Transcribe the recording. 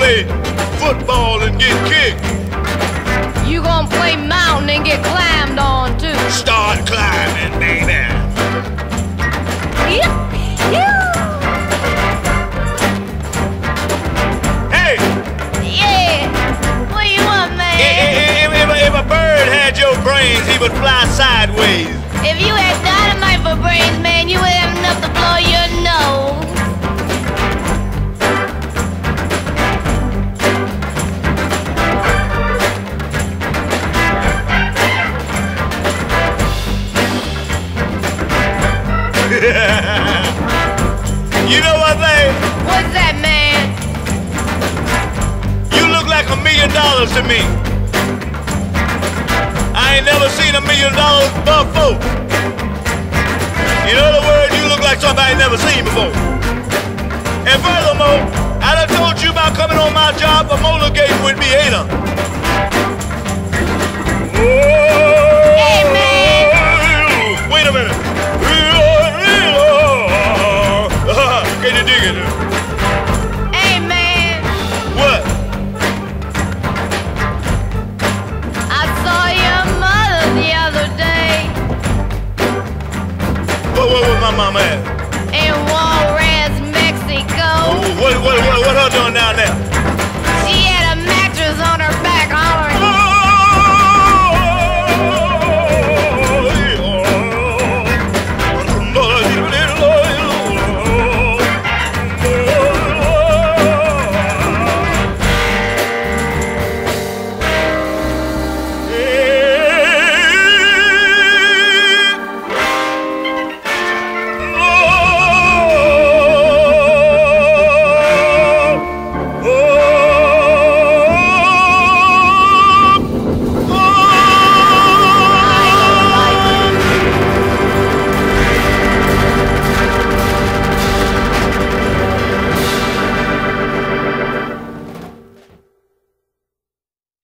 play football and get kicked. You gonna play mountain and get climbed on too. Start climbing, baby. Yep. Hey! Yeah. What you want, man? If a bird had your brains, he would fly sideways. If you had dynamite for brains, man, you would have enough to blow your nose. You know what, babe? What's that, man? You look like $1 million to me. I ain't never seen $1 million before. In other words, you look like something I ain't never seen before. And furthermore, I done told you about coming on my job for molar gating with me, ain't I? Hey, man. Wait a minute. Can you dig it? Hey, man. What? I saw your mother the other day. What was my mama at? In Juarez, Mexico. What her doing down there?